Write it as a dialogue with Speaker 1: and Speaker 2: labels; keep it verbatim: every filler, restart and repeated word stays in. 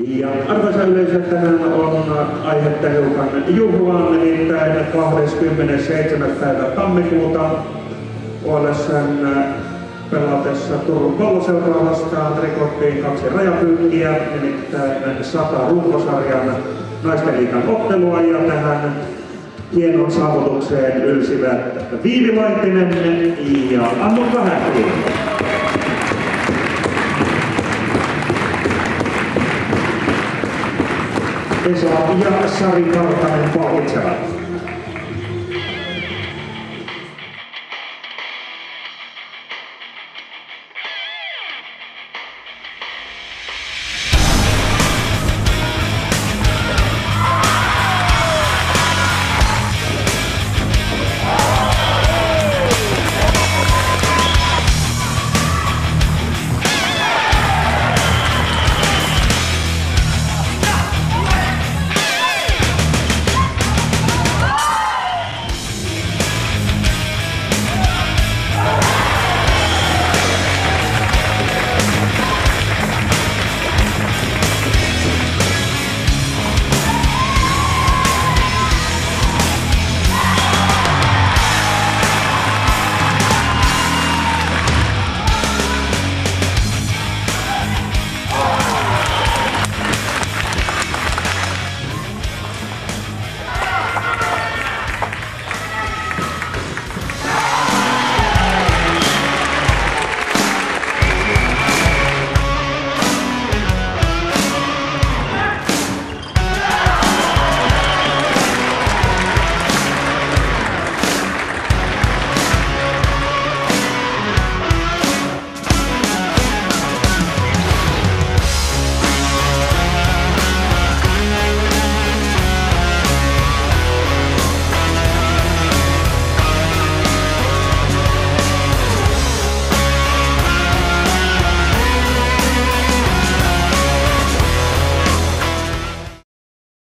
Speaker 1: Ja arvoisa yleisö, tänään on aihetta hiukan juhlaan, nimittäin kahdeskymmenesseitsemäs päivä tammikuuta O L S:n pelatessa Turun Palloseuraa vastaan rikottiin kaksi rajapyykkiä, nimittäin sata runkosarjan naisten liigan ottelua, ja tähän hienoon saavutukseen ylsivät Viivi Laitinen ja Annukka Häkki. Esa ja Sari Kartanen palkitsevat.